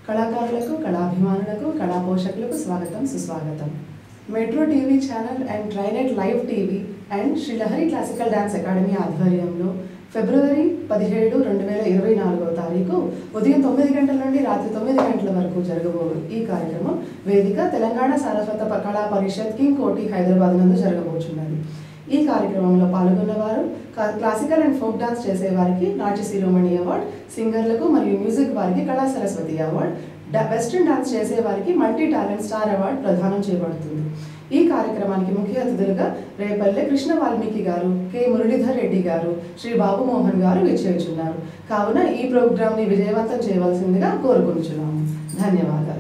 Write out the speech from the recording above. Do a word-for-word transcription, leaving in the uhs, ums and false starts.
కళాకారులకు, కళాభిమానులకు, కళా పోషకులకు స్వాగతం, సుస్వాగతం. Metro TV channel and Trinet live TV and Shri Lahari classical dance academy ఆధ్వర్యంలో ఫిబ్రవరి పదిహేడు రెండు వేల ఇరవై నాలుగవ తారీఖు ఉదయం తొమ్మిది గంటల నుండి రాత్రి తొమ్మిది గంటల వరకు జరగబోవు ఈ కార్యక్రమం వేదిక తెలంగాణ సారస్వత కళా పరిషత్ కింగ్ కోటి హైదరాబాద్ నందు జరగబోతున్నది. ఈ కార్యక్రమంలో పాల్గొన్నవారు క్లాసికల్ అండ్ ఫోక్ డాన్స్ చేసేవారికి నాట్య శిరోమణి అవార్డ్, సింగర్లకు మరియు మ్యూజిక్ వారికి Kala Saraswati award, western dance చేసేవారికి మల్టీ టాలెంట్ స్టార్ అవార్డు ప్రదానం చేయబడుతుంది. ఈ కార్యక్రమానికి ముఖ్య అతిథులుగా రేపల్లె కృష్ణ వాల్మీకి గారు, కె మురళీధర్ రెడ్డి గారు, శ్రీ బాబు మోహన్ గారు విచ్చేయుచున్నారు. కావున ఈ ప్రోగ్రాంని విజయవంతం చేయవలసిందిగా కోరుకుంటున్నాము. ధన్యవాదాలు.